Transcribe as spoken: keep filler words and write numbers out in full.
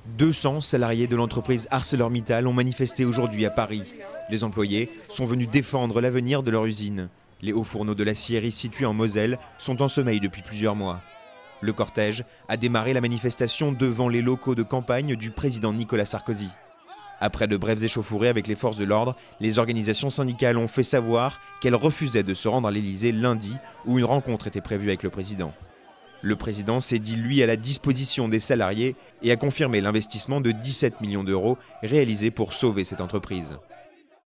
deux cents salariés de l'entreprise ArcelorMittal ont manifesté aujourd'hui à Paris. Les employés sont venus défendre l'avenir de leur usine. Les hauts fourneaux de l'acierie situés en Moselle sont en sommeil depuis plusieurs mois. Le cortège a démarré la manifestation devant les locaux de campagne du président Nicolas Sarkozy. Après de brèves échauffourées avec les forces de l'ordre, les organisations syndicales ont fait savoir qu'elles refusaient de se rendre à l'Élysée lundi où une rencontre était prévue avec le président. Le président s'est dit, lui, à la disposition des salariés et a confirmé l'investissement de dix-sept millions d'euros réalisé pour sauver cette entreprise.